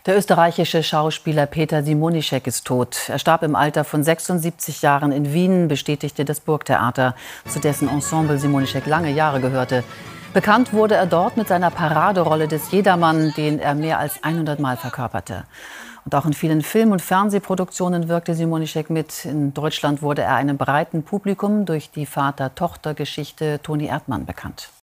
Der österreichische Schauspieler Peter Simonischek ist tot. Er starb im Alter von 76 Jahren in Wien, bestätigte das Burgtheater, zu dessen Ensemble Simonischek lange Jahre gehörte. Bekannt wurde er dort mit seiner Paraderolle des Jedermann, den er mehr als 100 Mal verkörperte. Und auch in vielen Film- und Fernsehproduktionen wirkte Simonischek mit. In Deutschland wurde er einem breiten Publikum durch die Vater-Tochter-Geschichte Toni Erdmann bekannt.